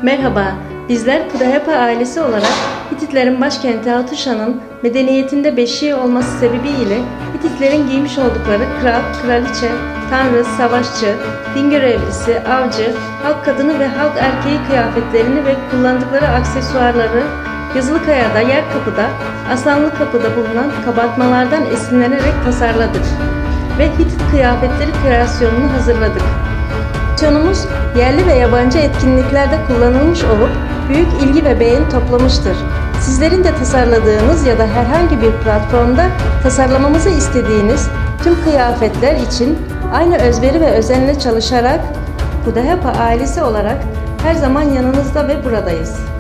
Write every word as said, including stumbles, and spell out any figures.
Merhaba, bizler Pudahepa ailesi olarak Hititlerin başkenti Hatuşa'nın medeniyetinde beşiği olması sebebiyle Hititlerin giymiş oldukları kral, kraliçe, tanrı, savaşçı, din görevlisi, avcı, halk kadını ve halk erkeği kıyafetlerini ve kullandıkları aksesuarları Yazılıkaya'da, Yerkapı'da, Aslanlıkapı'da bulunan kabartmalardan esinlenerek tasarladık ve Hitit kıyafetleri kreasyonunu hazırladık. Koleksiyonumuz yerli ve yabancı etkinliklerde kullanılmış olup büyük ilgi ve beğeni toplamıştır. Sizlerin de tasarladığınız ya da herhangi bir platformda tasarlamamızı istediğiniz tüm kıyafetler için aynı özveri ve özenle çalışarak Pudahepa ailesi olarak her zaman yanınızda ve buradayız.